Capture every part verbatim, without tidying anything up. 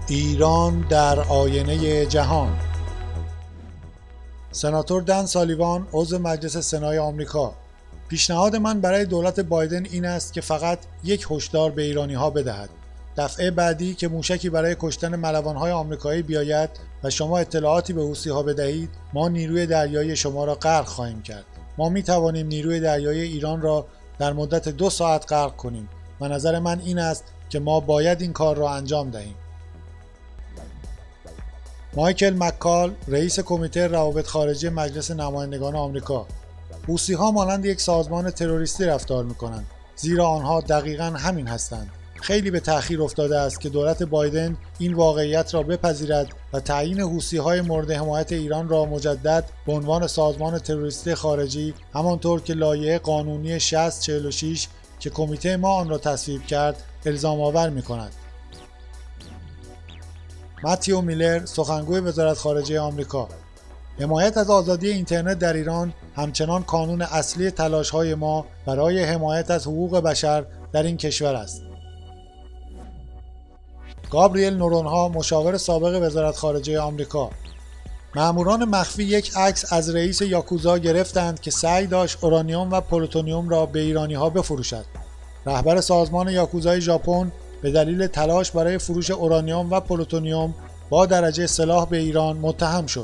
ایران در آینه جهان. سناتور دن سالیوان، عضو مجلس سنای آمریکا: پیشنهاد من برای دولت بایدن این است که فقط یک هشدار به ایرانی‌ها بدهد. دفعه بعدی که موشکی برای کشتن ملوان‌های آمریکایی بیاید و شما اطلاعاتی به حوثی‌ها بدهید، ما نیروی دریایی شما را غرق خواهیم کرد. ما می توانیم نیروی دریایی ایران را در مدت دو ساعت غرق کنیم و نظر من این است که ما باید این کار را انجام دهیم. مایکل مکال، رئیس کمیته روابط خارجی مجلس نمایندگان آمریکا: حوثی‌ها مانند یک سازمان تروریستی رفتار می‌کنند، زیرا آنها دقیقاً همین هستند. خیلی به تأخیر افتاده است که دولت بایدن این واقعیت را بپذیرد و تعیین حوثی‌های مورد حمایت ایران را مجدد به عنوان سازمان تروریستی خارجی، همانطور که لایحه قانونی شصت چهل و شش که کمیته ما آن را تصویب کرد الزام آور می‌کند. متیو میلر، سخنگوی وزارت خارجه آمریکا: حمایت از آزادی اینترنت در ایران همچنان کانون اصلی تلاش‌های ما برای حمایت از حقوق بشر در این کشور است. گابریل نورونها، مشاور سابق وزارت خارجه آمریکا: مأموران مخفی یک عکس از رئیس یاکوزا گرفتند که سعی داشت اورانیوم و پلوتونیوم را به ایرانی‌ها بفروشد. رهبر سازمان یاکوزای ژاپن به دلیل تلاش برای فروش اورانیوم و پلوتونیوم با درجه سلاح به ایران متهم شد.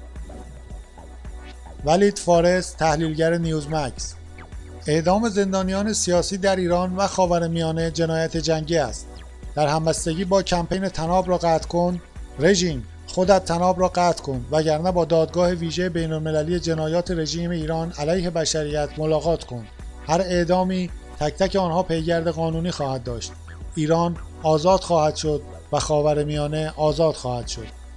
ولید فارس، تحلیلگر نیوزمکس: اعدام زندانیان سیاسی در ایران و خاورمیانه جنایت جنگی است. در همبستگی با کمپین طناب را قطع کن، رژیم خودت طناب را قطع کن وگرنه با دادگاه ویژه بین‌المللی جنایات رژیم ایران علیه بشریت ملاقات کن. هر اعدامی تک تک آنها پیگرد قانونی خواهد داشت. ایران آزاد خواهد شد و خاورمیانه آزاد خواهد شد.